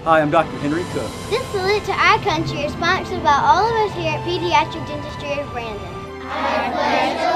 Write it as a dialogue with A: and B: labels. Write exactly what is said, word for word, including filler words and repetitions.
A: Hi, I'm Doctor Henry Cook.
B: This salute to our country is sponsored by all of us here at Pediatric Dentistry of Brandon. I pledge